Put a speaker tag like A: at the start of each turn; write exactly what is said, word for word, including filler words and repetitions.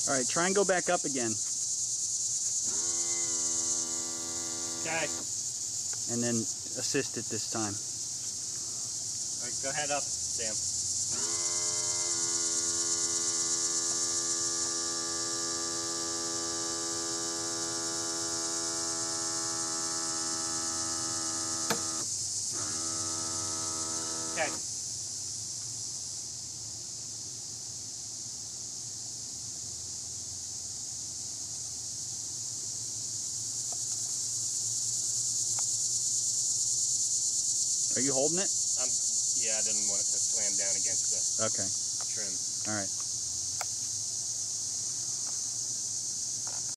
A: All right, try and go back up again.
B: Okay.
A: And then assist it this time.
B: All right, go ahead up, Sam. Okay.
A: Are you holding it?
B: Um, yeah, I didn't want it to slam down against the
A: okay.
B: trim.
A: All right.